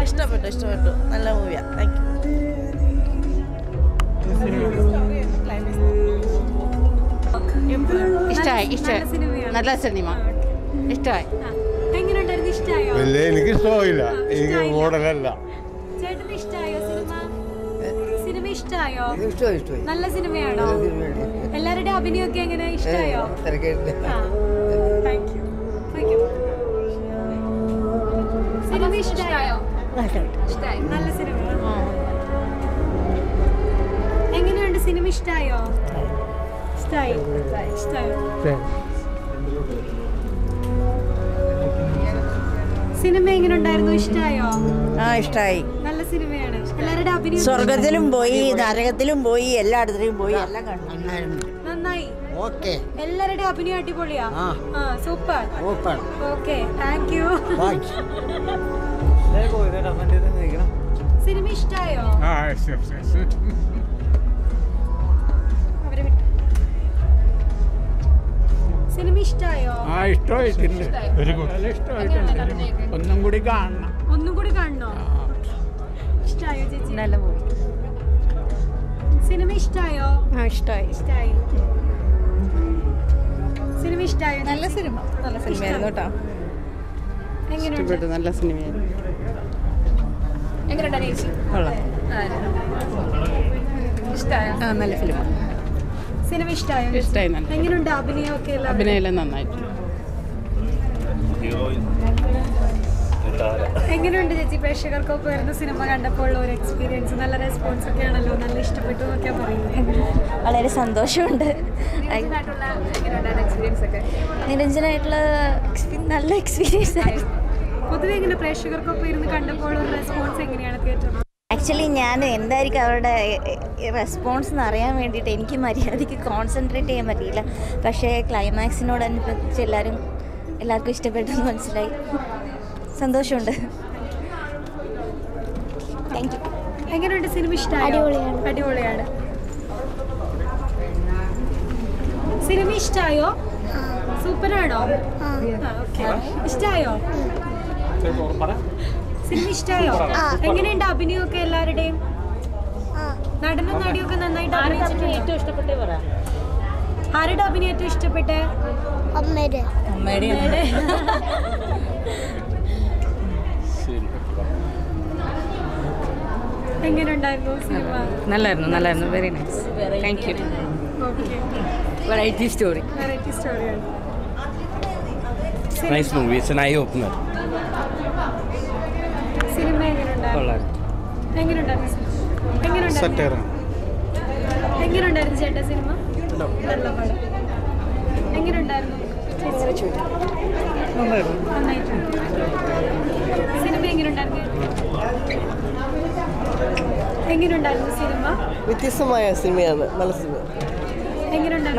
ഇഷ്ടപ്പെട്ടു. നല്ല മൂവിയാണ്. Thank you. ഇഷ്ടമായി. നല്ല സിനിമ ഇഷ്ടമായി. എങ്ങനെയുണ്ടായിരുന്നു? ഇഷ്ടമായോ? എനിക്ക് ഇഷ്ടമായില്ല. എനിക്ക് മോഡലല്ല. ചേട്ടന് ഇഷ്ടമായോ സിനിമ ഇഷ്ടമായോ? ഇഷ്ടമായി. നല്ല സിനിമയാണോ? എല്ലാവരുടെയും അഭിനയമൊക്കെ എങ്ങനെ ഇഷ്ടമായോ? Thank you. സിനിമ ഇഷ്ടമായോ? ഇഷ്ടമായി. നല്ല സിനിമ. എങ്ങനെയുണ്ട്? സിനിമ ഇഷ്ടമായോ? ഇഷ്ടമായി. സിനിമ എങ്ങനെ ഉണ്ടായിരുന്നു? ഇഷ്ടമായോ? ഇഷ്ടമായി. നല്ല സിനിമയാണ്. എല്ലാവരുടെ അഭിനയം സ്വർഗത്തിലും പോയി, നരകത്തിലും പോയി, എല്ലായിടത്തിലും പോയി, എല്ലാം കണ്ടു. നന്നായി. ഓക്കെ. എല്ലാവരുടെ അഭിനയം അടിപൊളിയാ. സൂപ്പർ. Okay, thank you. സിനിമ ഇഷ്ടമായോ? സിനിമ ഇഷ്ടമായോ? ഒന്നും കൂടി കാണണം. ഇഷ്ടമായോ ചേച്ചി? നല്ല മൂവി. സിനിമ ഇഷ്ടമായോ? ഇഷ്ടമായി. സിനിമ ഇഷ്ടമായോ? നല്ല സിനിമയായിരുന്നു കേട്ടോ. എങ്ങനെയുണ്ട്? നല്ല സിനിമയായിരുന്നു. എങ്ങനെയുണ്ടായിരുന്നു ചേച്ചി? ഇഷ്ടമായോ? നല്ല ഫിലിം. സിനിമ ഇഷ്ടമായോ? ഇഷ്ടമായി. എങ്ങനെയുണ്ട് അഭിനയമൊക്കെ? അഭിനയെല്ലാം നന്നായിട്ട്. എങ്ങനെയുണ്ട് ചേച്ചി? പ്രേക്ഷകർക്കൊക്കെ വരുന്ന സിനിമ കണ്ടപ്പോൾ ഒരു എക്സ്പീരിയൻസ്? നല്ല റെസ്പോൺസ് ഒക്കെ ആണല്ലോ, നല്ല ഇഷ്ടപ്പെട്ടു എന്നൊക്കെ പറയുന്നത്. വളരെ സന്തോഷമുണ്ട്. നിരഞ്ജനായിട്ടുള്ള നല്ല എക്സ്പീരിയൻസ് ആയിരുന്നു. പൊതുവെ എങ്ങനെ പ്രേക്ഷകർക്കൊപ്പം ഇരുന്ന് കണ്ടപ്പോൾ ഒരു റെസ്പോൺസ് എങ്ങനെയാണ് തിയേറ്ററിൽ? ആക്ച്വലി ഞാൻ എന്തായിരിക്കും അവരുടെ റെസ്പോൺസ് എന്ന് അറിയാൻ വേണ്ടിയിട്ട് എനിക്ക് മര്യാദയ്ക്ക് കോൺസെൻട്രേറ്റ് ചെയ്യാൻ പറ്റിയില്ല. പക്ഷേ ക്ലൈമാക്സിനോടനുബന്ധിച്ച് എല്ലാവർക്കും ഇഷ്ടപ്പെട്ടെന്ന് മനസ്സിലായി. സന്തോഷമുണ്ട്. Thank you. എങ്ങനെയുണ്ട്? സിനിമ ഇഷ്ടമായോ? അടിപൊളിയാണ്. സിനിമ ഇഷ്ടമായോ? സൂപ്പറാണോ? ഇഷ്ടമായോ? സിനിമ ഇഷ്ടമായോ? എങ്ങനെയുണ്ട് അഭിനയമൊക്കെ? എല്ലാവരുടെയും നടനും നടിയൊക്കെ നന്നായിട്ട് അഭിനയിച്ചിട്ടുണ്ട്. ഏറ്റവും ഇഷ്ടപ്പെട്ടേ പറ. ആരുടെ അഭിനയം ഏറ്റവും ഇഷ്ടപ്പെട്ടെ? അമ്മയുടെ. എങ്ങനെയുണ്ടായിരുന്നു സിനിമ? നല്ലായിരുന്നു. Very nice. Thank you. Variety സ്റ്റോറിയാണ്. Nice movie. It's an eye opener. സിനിമ എങ്ങനെയുണ്ടായിരുന്നു ചേട്ടാ സിനിമ? നല്ല പടം. എങ്ങനെയുണ്ടായിരുന്നു? നന്നായിട്ടുണ്ട്. സിനിമ എങ്ങനെയുണ്ടായിരുന്നു സിനിമ? വ്യത്യസ്തമായ സിനിമയാണ്. നല്ല സിനിമ. എങ്ങനെയുണ്ടായിരുന്നു?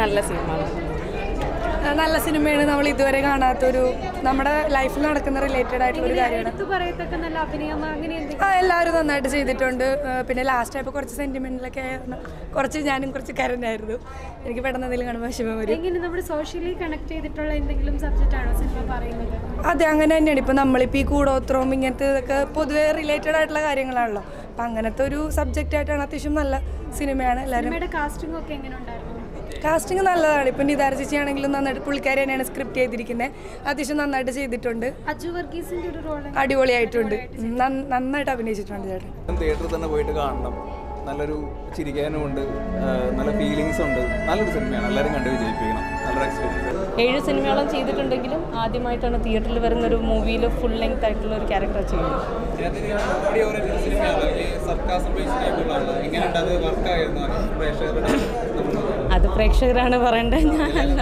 നല്ല സിനിമയാണ്. നമ്മൾ ഇതുവരെ കാണാത്തൊരു നമ്മുടെ ലൈഫിൽ നടക്കുന്ന റിലേറ്റഡ് ആയിട്ടുള്ള ഒരു കാര്യമാണ്. നല്ല അഭിനയം അങ്ങനെ എല്ലാവരും നന്നായിട്ട് ചെയ്തിട്ടുണ്ട്. പിന്നെ ലാസ്റ്റ് ആയപ്പോൾ കുറച്ച് സെന്റിമെന്റിലൊക്കെ ഞാനും കുറച്ച് കരഞ്ഞായിരുന്നു. എനിക്ക് പെട്ടെന്ന് എന്തെങ്കിലും കാണുമ്പോൾ വിഷമം വരും. എങ്ങനെ നമ്മുടെ സോഷ്യലി കണക്ട് ചെയ്തിട്ടുള്ള എന്തെങ്കിലും സബ്ജക്റ്റ് ആണോ സിനിമ പറയുന്നത്? അതെ, അങ്ങനെ തന്നെയാണ്. ഇപ്പം നമ്മളിപ്പോൾ ഈ കൂടോത്രവും ഇങ്ങനത്തെ ഇതൊക്കെ പൊതുവെ റിലേറ്റഡ് ആയിട്ടുള്ള കാര്യങ്ങളാണല്ലോ. അപ്പം അങ്ങനത്തെ ഒരു സബ്ജക്റ്റ് ആയിട്ടാണ്. അത്യാവശ്യം നല്ല സിനിമയാണ്. എല്ലാവരും കാസ്റ്റിംഗ് ഒക്കെ എങ്ങനെ ഉണ്ടായിരുന്നു? കാസ്റ്റിംഗ് നല്ലതാണ്. ഇപ്പം നിതാര ചേച്ചി ആണെങ്കിലും നന്നായിട്ട് പുള്ളിക്കാരി തന്നെയാണ് സ്ക്രിപ്റ്റ് ചെയ്തിരിക്കുന്നത്. അത്യാവശ്യം നന്നായിട്ട് ചെയ്തിട്ടുണ്ട്. അജു വർഗീസിന്റെ ഒരു റോൾ അടിപൊളിയായിട്ടുണ്ട്. നന്നായിട്ട് അഭിനയിച്ചിട്ടുണ്ട് ചേട്ടൻ. തിയേറ്ററിൽ തന്നെ പോയിട്ട് കാണണം. നല്ലൊരു ചിരിക്കാനും ഉണ്ട്, നല്ല ഫീലിങ്സ് ഉണ്ട്. നല്ലൊരു സിനിമയാണ്. എല്ലാവരും കണ്ട് വിജയിപ്പിക്കണം. നല്ലൊരു എക്സ്പീരിയൻസ്. 7 സിനിമയോളം ചെയ്തിട്ടുണ്ടെങ്കിലും ആദ്യമായിട്ടാണ് തിയേറ്ററിൽ വരുന്ന ഒരു മൂവിയിൽ ഫുൾ ലെങ്ത് ആയിട്ടുള്ള ഒരു ക്യാരക്ടർ ചെയ്യുന്നത്. അത് പ്രേക്ഷകരാണ് പറയേണ്ടത്, ഞാനല്ല.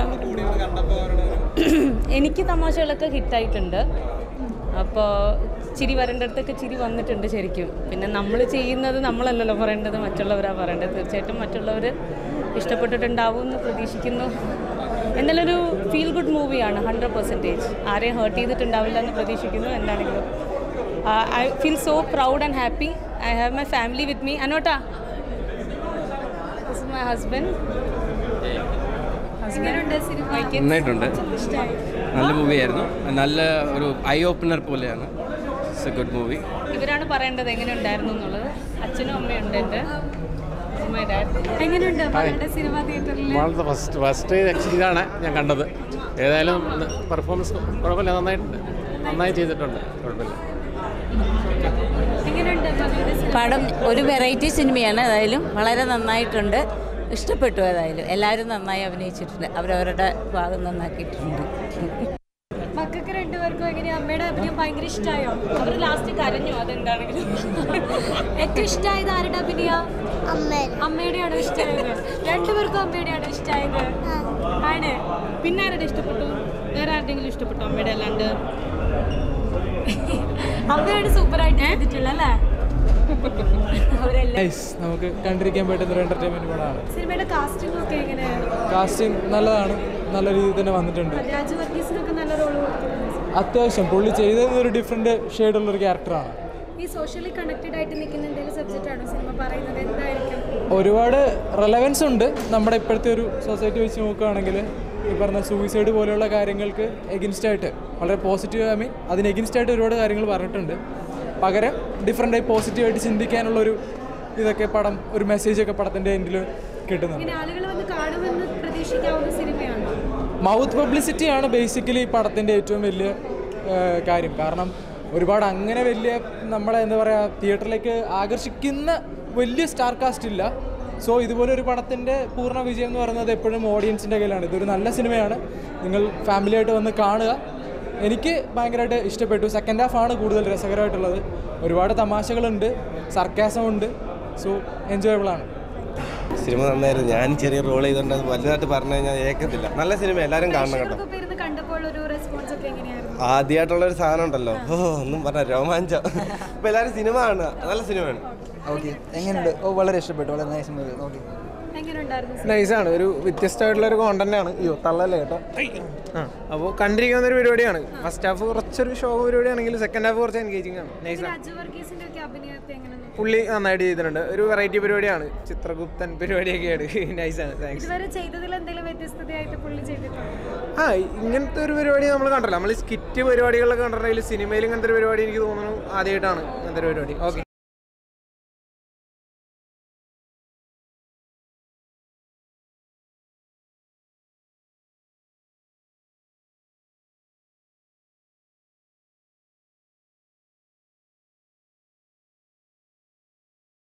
എനിക്ക് തമാശകളൊക്കെ ഹിറ്റായിട്ടുണ്ട്. അപ്പോൾ ചിരി വരേണ്ടടുത്തൊക്കെ ചിരി വന്നിട്ടുണ്ട് ശരിക്കും. പിന്നെ നമ്മൾ ചെയ്യുന്നത് നമ്മളല്ലല്ലോ പറയേണ്ടത്, മറ്റുള്ളവരാണ് പറയേണ്ടത്. തീർച്ചയായിട്ടും മറ്റുള്ളവർ ഇഷ്ടപ്പെട്ടിട്ടുണ്ടാവും എന്ന് പ്രതീക്ഷിക്കുന്നു. എന്നാലും ഒരു ഫീൽ ഗുഡ് മൂവിയാണ്. 100%. ആരെയും ഹേർട്ട് ചെയ്തിട്ടുണ്ടാവില്ല എന്ന് പ്രതീക്ഷിക്കുന്നു. എന്താണെങ്കിലും I feel so proud and happy. I have my family with me. അനോട്ടാ, ദിസ് ഇസ് മൈ ഹസ്ബൻഡ്. നന്നായിട്ടുണ്ട്. നല്ല മൂവിയായിരുന്നു. നല്ല ഒരു ഐ ഓപ്പണർ പോലെയാണ്. It's a good movie. ഇവരാണ് പറയേണ്ടത് എങ്ങനെ ഉണ്ടായിരുന്നു എന്നുള്ളത്. അച്ഛനും അമ്മയുണ്ട് എൻ്റെ. എങ്ങനെയുണ്ട് മകളുടെ സിനിമ തിയേറ്ററിൽ? വളരെ ഫസ്റ്റ് ഇതാണ് ഞാൻ കണ്ടത്. ഏതായാലും പെർഫോമൻസ് കുഴപ്പമില്ല, നന്നായി ചെയ്തിട്ടുണ്ട്, കുഴപ്പമില്ല. എങ്ങനെയുണ്ട് മകളുടെ സിനിമ? പടം ഒരു വെറൈറ്റി സിനിമയാണ്. ഏതായാലും വളരെ നന്നായിട്ടുണ്ട്, ഇഷ്ടപ്പെട്ടു. ഏതായാലും എല്ലാവരും നന്നായി അഭിനയിച്ചിട്ടുണ്ട്, അവരവരുടെ ഭാഗം നന്നാക്കിയിട്ടുണ്ട്. മക്കൾക്ക് രണ്ടുപേർക്കും എങ്ങനെയാ അമ്മയുടെ അഭിനയം ഭയങ്കര ഇഷ്ടമായോ? അവർ ലാസ്റ്റ് കരഞ്ഞു, അതെന്താണെങ്കിലും. ഏറ്റവും ഇഷ്ടമായത് ആരുടെ അഭിനയ? അമ്മയുടെയാണോ ഇഷ്ടമായത്? രണ്ടുപേർക്കും അമ്മയുടെയാണോ ഇഷ്ടമായത്? ആണ്. പിന്നെ ആരുടെ ഇഷ്ടപ്പെട്ടു? വേറെ ആരുടെങ്കിലും ഇഷ്ടപ്പെട്ടു അമ്മയുടെ അല്ലാണ്ട്? അമ്മയാണ് സൂപ്പറായിട്ട് ചെയ്തിട്ടുള്ളത് അല്ലേ? നമുക്ക് കണ്ടിരിക്കാൻ പറ്റുന്ന ഒരു എന്റർടൈൻമെന്റ് പടമാണ്. സിനിമയുടെ കാസ്റ്റിംഗ് ഒക്കെ എങ്ങനെയാണ്? കാസ്റ്റിംഗ് നല്ലതാണ്, നല്ല രീതിയിൽ തന്നെ വന്നിട്ടുണ്ട്. രാജു വർഗീസിനൊക്കെ നല്ല റോള് കൊടുത്തിട്ടുണ്ട്. അത്യാവശ്യം പുള്ളി ചെയ്തത് ഒരു ഡിഫറെന്റ് ഷെയ്ഡുള്ളൊരു ക്യാരക്ടറാണ്. ഈ സോഷ്യലി കണക്റ്റഡ് ആയിട്ട് നിൽക്കുന്ന എന്തെങ്കിലും സബ്ജക്റ്റ് ആണോ സിനിമ പറയുന്നത്? എന്തായിരിക്കും? ഒരുപാട് റെലവൻസ് ഉണ്ട് നമ്മുടെ ഇപ്പോഴത്തെ ഒരു സൊസൈറ്റി വെച്ച് നോക്കുകയാണെങ്കിൽ. ഈ പറഞ്ഞ സൂയിസൈഡ് പോലെയുള്ള കാര്യങ്ങൾക്ക് എഗൻസ്റ്റ് ആയിട്ട് വളരെ പോസിറ്റീവ്, അതിന് എഗൻസ്റ്റ് ആയിട്ട് ഒരുപാട് കാര്യങ്ങൾ പറഞ്ഞിട്ടുണ്ട്. പകരം ഡിഫറെൻ്റായി പോസിറ്റീവായിട്ട് ചിന്തിക്കാനുള്ളൊരു ഇതൊക്കെ പടം, ഒരു മെസ്സേജൊക്കെ പടത്തിൻ്റെ എൻഡിൽ കിട്ടുന്നുണ്ട്. ആളുകൾ വന്ന് കാണുമെന്ന് പ്രതീക്ഷിക്കാവുന്ന സിനിമയാണ്. മൗത്ത് പബ്ലിസിറ്റിയാണ് ബേസിക്കലി ഈ പടത്തിൻ്റെ ഏറ്റവും വലിയ കാര്യം. കാരണം ഒരുപാട് അങ്ങനെ വലിയ നമ്മളെ എന്താ പറയുക തിയേറ്ററിലേക്ക് ആകർഷിക്കുന്ന വലിയ സ്റ്റാർ കാസ്റ്റ് ഇല്ല. സോ ഇതുപോലൊരു പടത്തിൻ്റെ പൂർണ്ണ വിജയം എന്ന് പറയുന്നത് എപ്പോഴും ഓഡിയൻസിൻ്റെ കയ്യിലാണ്. ഇതൊരു നല്ല സിനിമയാണ്, നിങ്ങൾ ഫാമിലിയായിട്ട് വന്ന് കാണുക. എനിക്ക് ഭയങ്കരമായിട്ട് ഇഷ്ടപ്പെട്ടു. സെക്കൻഡ് ഹാഫാണ് കൂടുതൽ രസകരമായിട്ടുള്ളത്. ഒരുപാട് തമാശകളുണ്ട്, സർക്കാസമുണ്ട്. സോ എൻജോയബിളാണ്. സിനിമ നന്നായിരുന്നു. ഞാൻ ചെറിയ റോൾ ചെയ്തുകൊണ്ട് അത് വലുതായിട്ട് പറഞ്ഞു കഴിഞ്ഞാൽ ഏക്കത്തില്ല. നല്ല സിനിമ, എല്ലാവരും കാണണം കേട്ടോ. ആദ്യമായിട്ടുള്ളൊരു സാധനം ഉണ്ടല്ലോ, ഒന്നും പറഞ്ഞ രോമാഞ്ചം. ഇപ്പം എല്ലാവരും സിനിമ കാണുക, നല്ല സിനിമയാണ്. ഓക്കെ, എങ്ങനെയുണ്ട്? വളരെ ഇഷ്ടപ്പെട്ടു, വളരെ നൈസ് മൂവി. ഓക്കെ, നൈസാണ്, ഒരു വ്യത്യസ്തമായിട്ടുള്ളൊരു കോണ്ടന്റ് ആണ്. അയ്യോ തള്ളല്ലേ കേട്ടോ. അപ്പോൾ കണ്ടിരിക്കുന്ന ഒരു പരിപാടിയാണ്. ഫസ്റ്റ് ഹാഫ് കുറച്ചൊരു ഷോ പരിപാടിയാണെങ്കിൽ സെക്കൻഡ് ഹാഫ് കുറച്ച് എൻഗേജിങ് ആണ്. നൈസാണ്. പുള്ളി നന്നായിട്ട് ചെയ്തിട്ടുണ്ട്. ഒരു വെറൈറ്റി പരിപാടിയാണ്, ചിത്രഗുപ്തൻ പരിപാടിയൊക്കെയാണ്. നൈസാണ്, താങ്ക്സ്. ഇങ്ങനത്തെ ഒരു പരിപാടി നമ്മൾ കണ്ടല്ലോ. നമ്മൾ സ്കിറ്റ് പരിപാടികളൊക്കെ കണ്ടിട്ടുണ്ടെങ്കിൽ സിനിമയിൽ ഇങ്ങനത്തെ ഒരു പരിപാടി എനിക്ക് തോന്നുന്നു ആദ്യമായിട്ടാണ് ഇങ്ങനത്തെ ഒരു പരിപാടി. ഓക്കെ.